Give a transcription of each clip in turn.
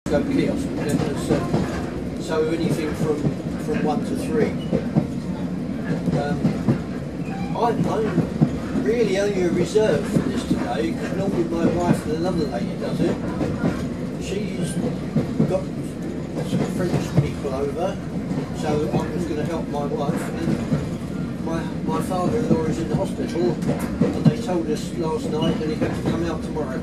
go kiosk. Then there's, so anything from 1 to 3. I'm really only a reserve for this today, because normally my wife and another lady does it. She's got some French people over, so I'm just going to help my wife. And my father-in-law is in the hospital, and they told us last night that he had to come out tomorrow.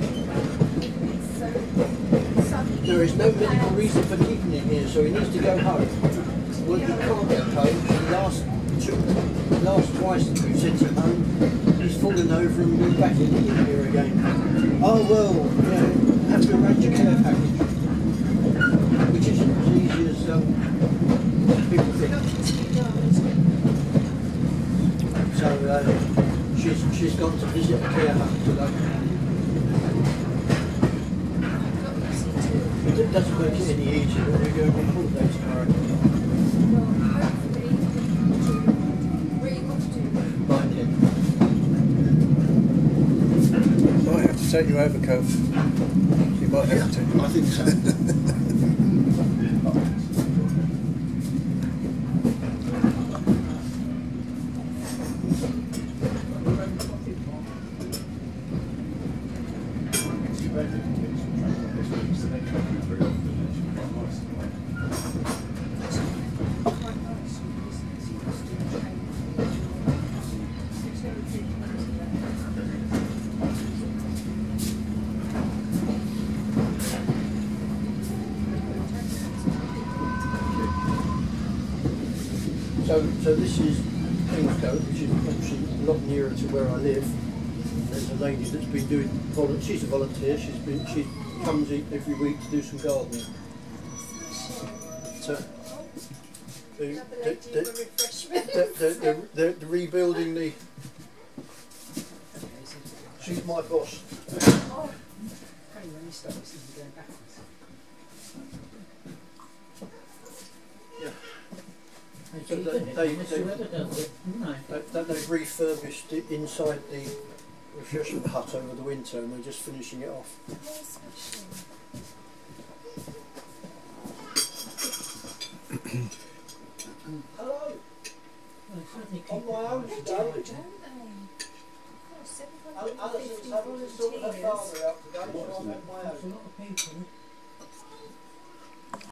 There is no medical reason for keeping him here, so he needs to go home. Well, he can't get home. The last twice that we've sent him home, he's fallen over and been back in here again. Oh well, you know, have to arrange a care package, which isn't as easy as people think. So she's gone to visit a care home today. It doesn't make it any easier when we go on holiday tomorrow. Might have to take your overcoat. You might have to. I think so. So this is Kingscote, which is actually a lot nearer to where I live. There's a lady that's been doing she's a volunteer. She comes every week to do some gardening. So they're rebuilding the. She's my boss. So they've refurbished it inside the refreshment hut over the winter, and they're just finishing it off. Hello. On my own today. Alison's having to sort her father out today, so I'm on my own.